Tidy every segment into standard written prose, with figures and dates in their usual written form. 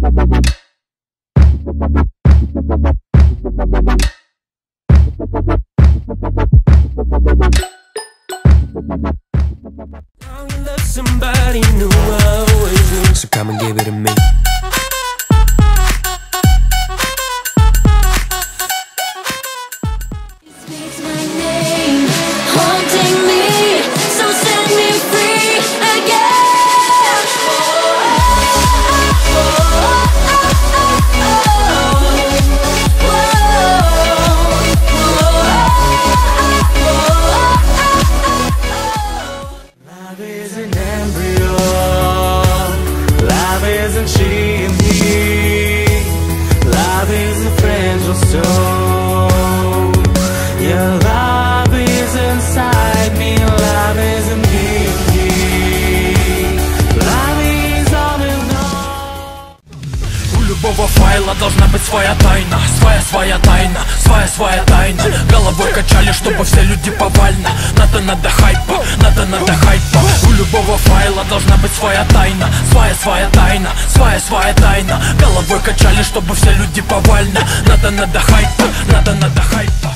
Somebody knew I always knew. So come and give it to me. Speaks my name, haunting me, so set me free again. Love is an embryo, love isn't she and me, love is a fragile soul. Your love is inside me, love isn't me. Love is all in all. У любого файла должна быть своя тайна, своя тайна, своя тайна. Головой качали, чтобы все люди повально. Надо хайпа, надо хайпа. У любого файла должна быть своя тайна, своя тайна, своя тайна. Головой качали, чтобы все люди повально. Надо хайпа, надо хайпа.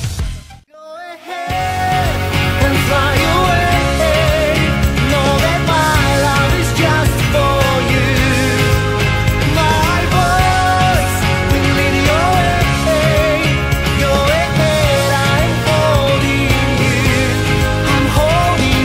And fly away. Know that my love is just for you. My voice will lead your way. Your head, I'm holding you. I'm holding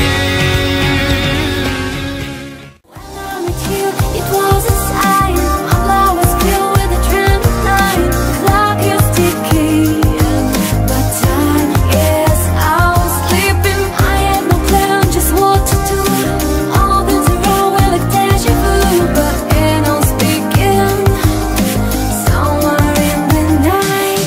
you. When I met you, it was a sign. My blood was filled with adrenaline. The clock is ticking, but time is out. Sleeping, I had no plan, just what to do. All things around were like deja vu, but it all speaking somewhere in the night.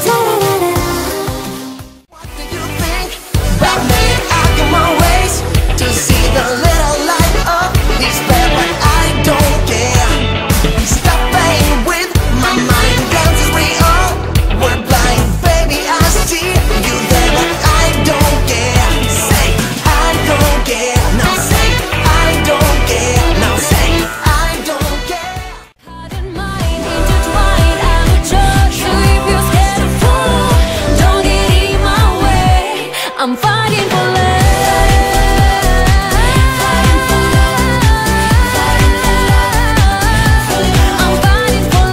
What do you think about me? I got my ways to see the little light of this bed, but I don't care. Stop playing with my mind, dances we all were blind. Baby, I see you there, but I don't care. Say I don't care. Now say I don't care. Now say I don't care. Heart and mind intertwined, I'm a judge. So if you're scared to fall, don't get in my way. I'm fighting for love. Fighting for love. Fighting for love. I'm fighting for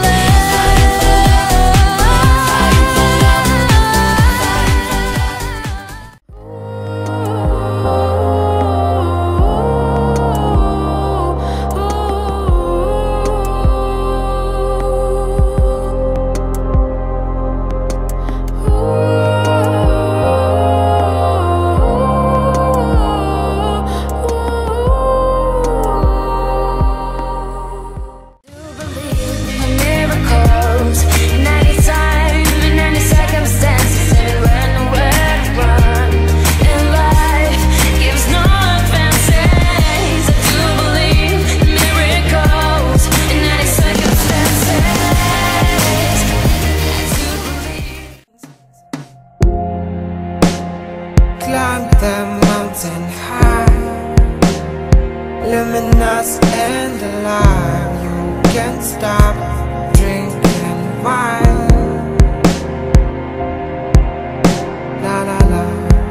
miracles in any time, in any circumstances, everywhere, nowhere to run. In life gives no advances. I do believe in miracles in any circumstances. I do believe. Climb the mountain high, luminous and alive. You can't stop drinking wine. La la la.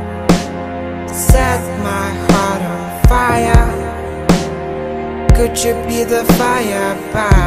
Set my heart on fire. Could you be the fire by